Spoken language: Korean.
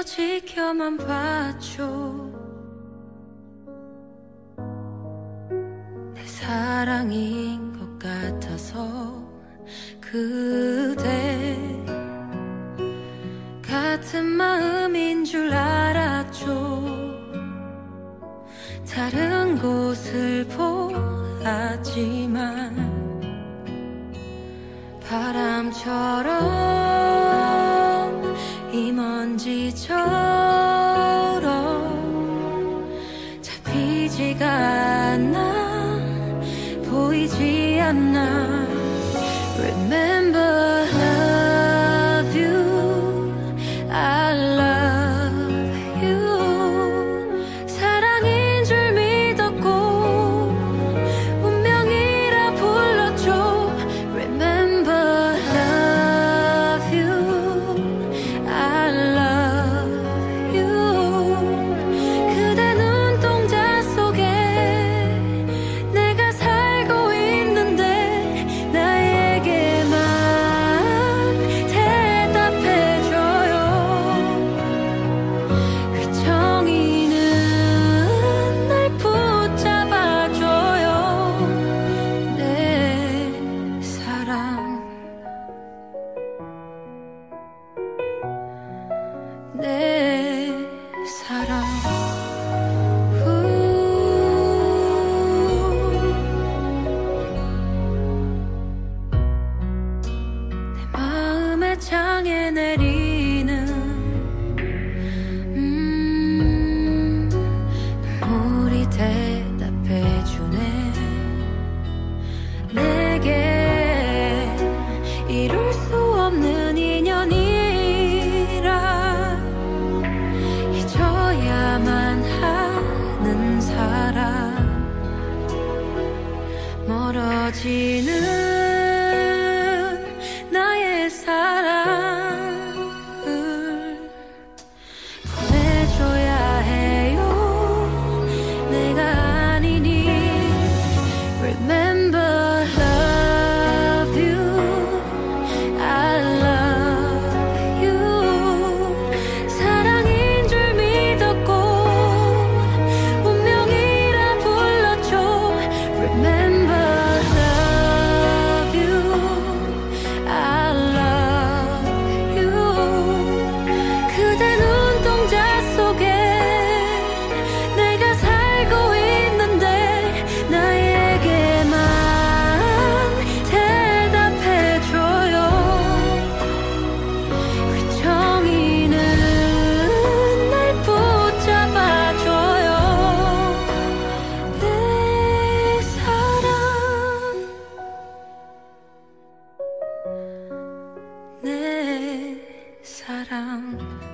지켜만 봐줘. 내 사랑인 것 같아서 그대 같은 마음인 줄 알았죠. 다른 곳을 보았지만 바람처럼 이 먼지처럼 잡히지가 않아 보이지 않나. Remember love you, I love you. 사랑인 줄 믿었고 운명이라 불렀죠. Remember love you, I love you. 그대 눈동자 속에 내가 살고 있는데 나에게만 대답해줘요. 그 정의는 날 붙잡아줘요. 내 사랑, 내 사랑. 내 마음에 장에 내리는 눈물이 대답해주네. 내게 이룰 수 없는 인연이라 잊어야만 하는 사람. 멀어지는 나의 사랑을 보내줘야 해요. 내가 아니니. Remember love you, I love you. 사랑인 줄 믿었고 운명이라 불렀죠. Remember love you, I love you. 그대 눈동자 속에 내가 살고 있는데 나에게만 대답해줘요. 그 정의는 날 붙잡아줘요. 내 사랑, 내 사랑.